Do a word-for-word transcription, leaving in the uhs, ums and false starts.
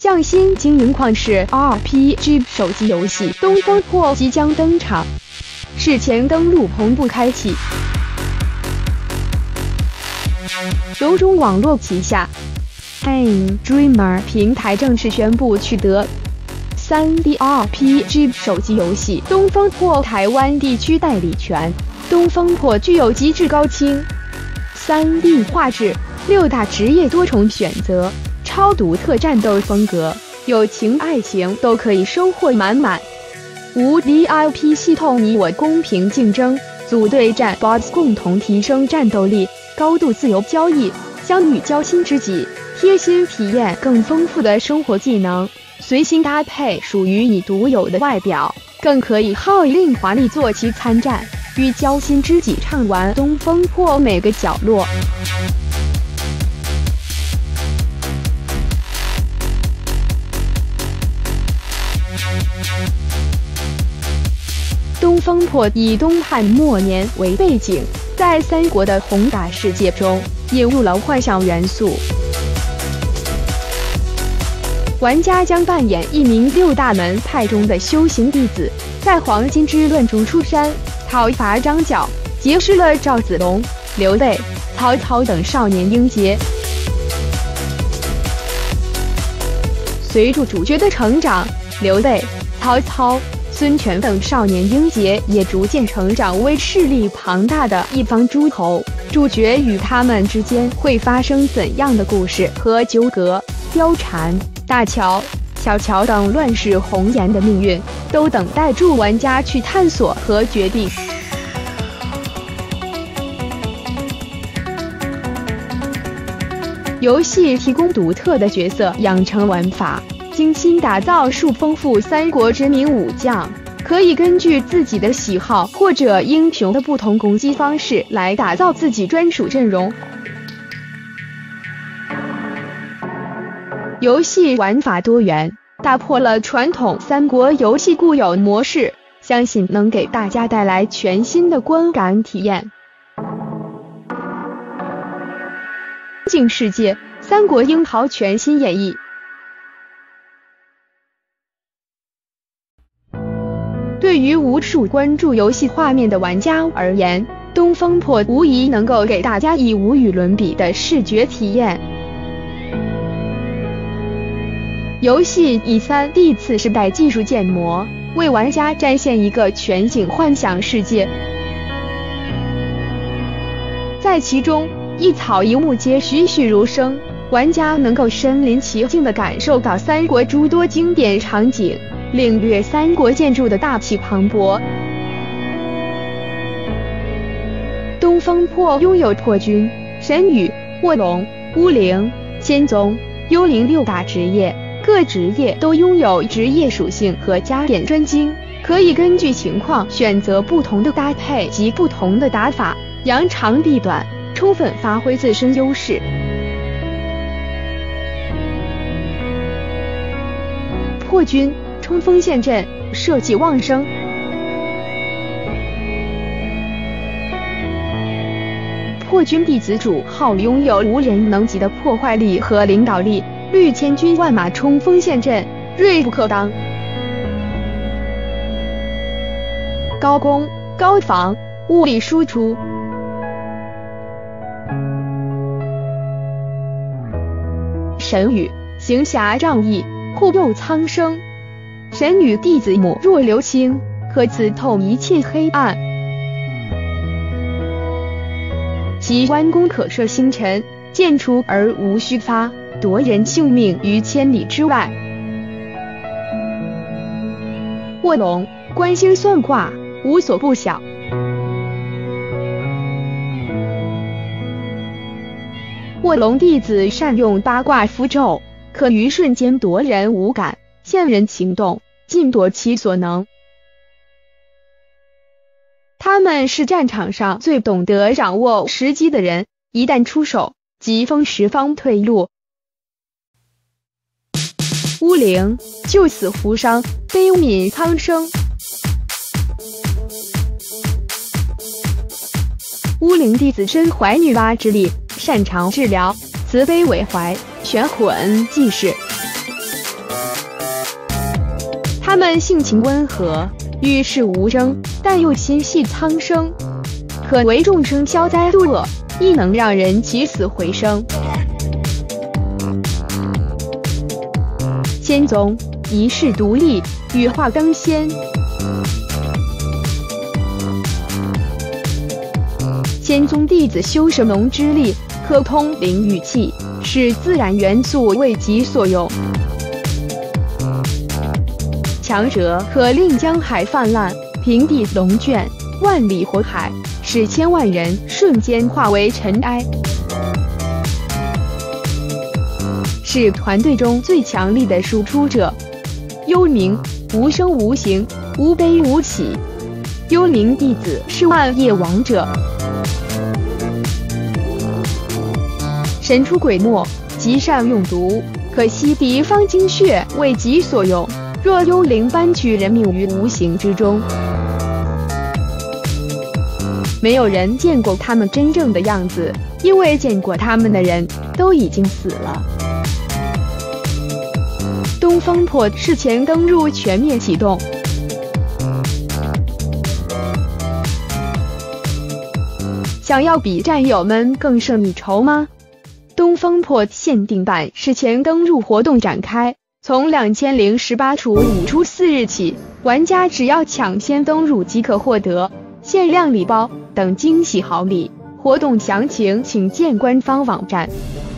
匠心经营旷世 R P G 手机游戏《东风破》即将登场，事前登录同步开启。由中网络旗下 Aim Dreamer 平台正式宣布取得 三 D R P G 手机游戏《东风破》台湾地区代理权。东风破具有极致高清 三 D 画质、六大职业多重选择、超独特战斗风格，友情爱情都可以收获满满。无 V I P 系统，你我公平竞争，组队战 bots 共同提升战斗力，高度自由交易，相遇交心知己，贴心体验更丰富的生活技能，随心搭配属于你独有的外表，更可以号令华丽坐骑参战，与交心知己畅玩东风破每个角落。东风破以东汉末年为背景，在三国的宏大世界中引入了幻想元素。玩家将扮演一名六大门派中的修行弟子，在黄金之乱中出山，讨伐张角，结识了赵子龙、刘备、曹操等少年英杰。随着主角的成长，刘备、曹操、孙权等少年英杰也逐渐成长为势力庞大的一方诸侯。主角与他们之间会发生怎样的故事和纠葛、貂蝉、大乔、小乔等乱世红颜的命运，都等待住玩家去探索和决定。游戏提供独特的角色养成玩法，精心打造数丰富三国知名武将，可以根据自己的喜好或者英雄的不同攻击方式来打造自己专属阵容。游戏玩法多元，打破了传统三国游戏固有模式，相信能给大家带来全新的观感体验。境世界，三国英豪全新演绎。对于无数关注游戏画面的玩家而言，东风破无疑能够给大家以无与伦比的视觉体验。游戏以 三 D 次世代技术建模，为玩家展现一个全景幻想世界，在其中一草一木皆栩栩如生，玩家能够身临其境地感受到三国诸多经典场景，领略三国建筑的大气磅礴。东风破拥有破军、神羽、卧龙、巫灵、仙宗、幽灵六大职业，各职业都拥有职业属性和加点专精，可以根据情况选择不同的搭配及不同的打法，扬长避短，充分发挥自身优势。破军冲锋陷阵，射气旺盛。破军弟子主号拥有无人能及的破坏力和领导力，率千军万马冲锋陷阵，锐不可当。高攻高防，物理输出。神羽行侠仗义，护佑苍生。神羽弟子目若流星，可刺透一切黑暗。其弯弓可射星辰，箭出而无虚发，夺人性命于千里之外。卧龙观星算卦，无所不晓。卧龙弟子善用八卦符咒，可于瞬间夺人五感，现人情动，尽夺其所能。他们是战场上最懂得掌握时机的人，一旦出手，即封十方退路。巫灵救死扶伤，悲悯苍生。巫灵弟子身怀女娲之力，擅长治疗，慈悲为怀，玄混济世。 他们性情温和，与世无争，但又心系苍生，可为众生消灾度恶，亦能让人起死回生。仙宗一世独立，羽化登仙。仙宗弟子修神农之力，可通灵御气，使自然元素为己所用。强者可令江海泛滥，平地龙卷，万里火海，使千万人瞬间化为尘埃。是团队中最强力的输出者。幽冥，无声无形，无悲无喜。幽灵弟子是万业王者，神出鬼没，极善用毒，可吸敌方精血为己所用。若幽灵般取人命于无形之中，没有人见过他们真正的样子，因为见过他们的人都已经死了。东方破事前登入全面启动。想要比战友们更胜一筹吗？东方破限定版事前登入活动展开，从两千零十八除五初四日起，玩家只要抢先登入即可获得限量礼包等惊喜好礼。活动详情请见官方网站。